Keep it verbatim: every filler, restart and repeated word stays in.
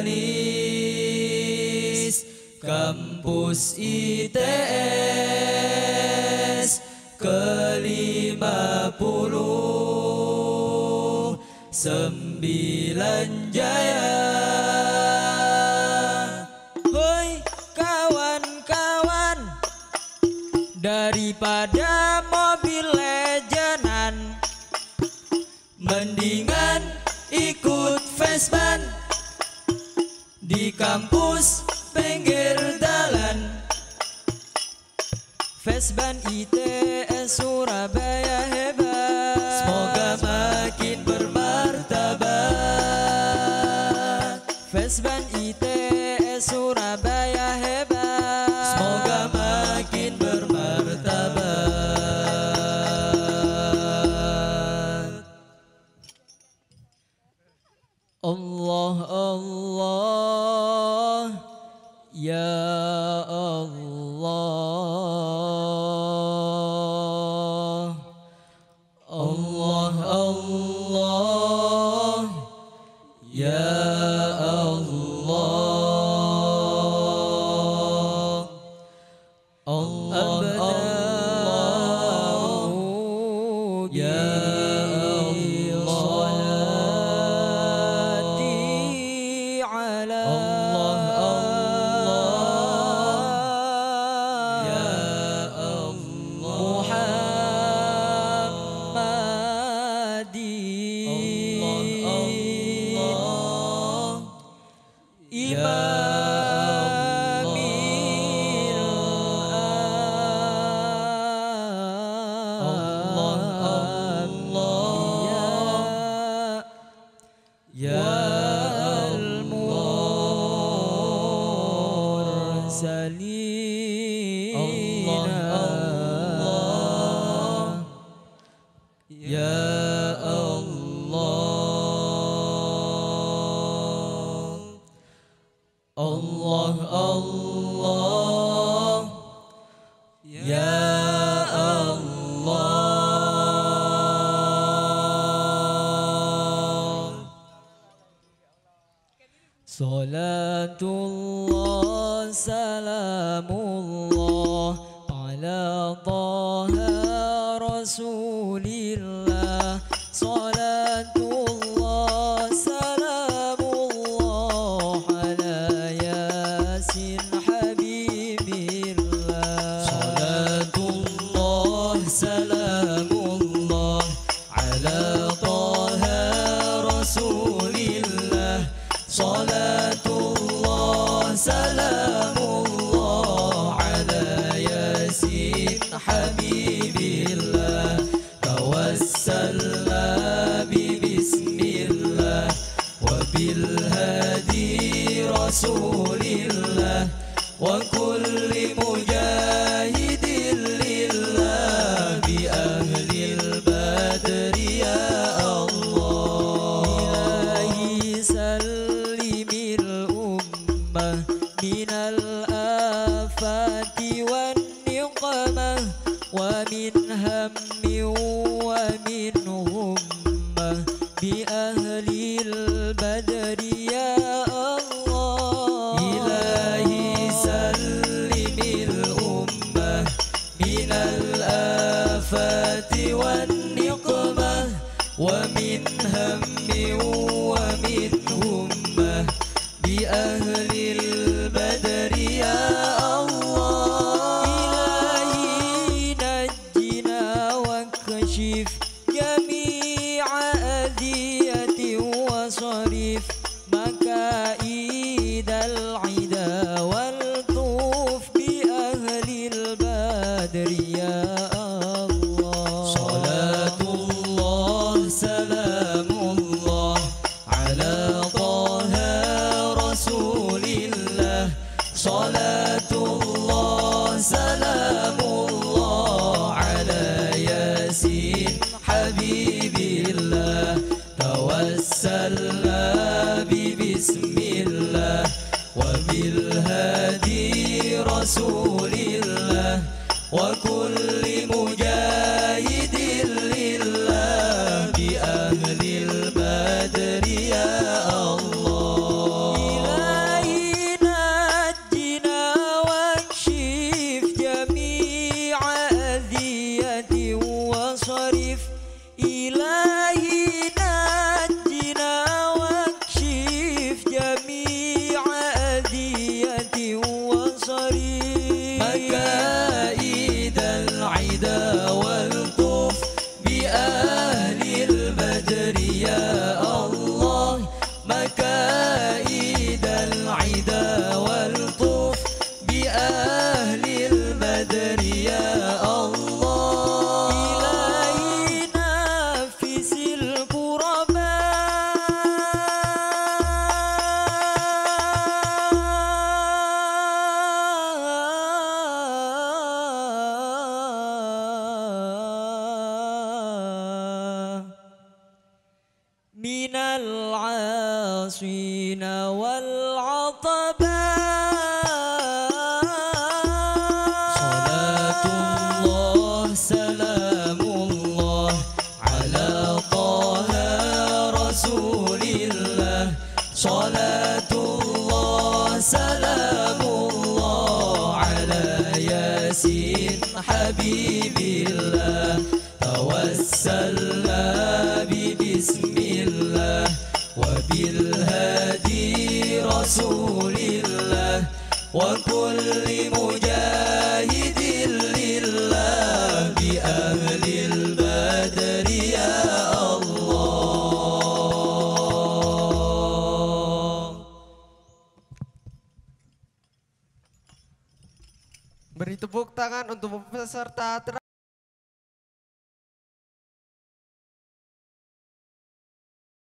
manis kampus I T S kelima puluh sembilan Jaya. Hoi kawan-kawan, daripada mobil lejenan mendingan ikut Vesban di kampus pinggir dalan. Vesban I T S Surabaya hebat, semoga makin bermartabat. Vesban I T S Surabaya hebat, semoga makin bermartabat. Allah Allah ya Allah, Allah Allah ya Allah, Allah Allah ya Salatullah salamullah ala Taha Rasulillah. Salatullah salamullah ala Yasin Habibillah. Salatullah salamullah ala Taha Rasulillah. Salatullah salamullah ala Yasin Habibillah. Tawassalna bi bismillah wa bil hadi Rasulillah wa kulli mujahidin lillah bi ahlil badri ya Allah. Ilahi sallimil ummah minal afati wan niqamah wa min hammi wa min hummah bi ahlil badri ya Allah. Ilahi sallimil ummah minal afati wan niqamah wa min hammi wa min hummah bi ahlil badri ya Allah. Ilahi najjina wa kashif jami'a adiyati wa sarif makaidal ida wal tuf bi ahlil badri ya Allah. Salatullah salamullah ala Taha Rasulillah. Salatullah salamullah ala Yasin Habibillah. Tawassalna bi bismillah wa bil hadi Rasulillah wa kulli mujahidin lillah bi ahlil badri ya Allah. من العاصين والعطباء صلاة الله سلام الله على طه رسول الله صلاة الله سلام الله على ياسين حبيب الله توسلنا ببسم الله وبالهادي رسول الله وكل مجاهد لله بأهل البدر يا الله. Beri tepuk tangan untuk peserta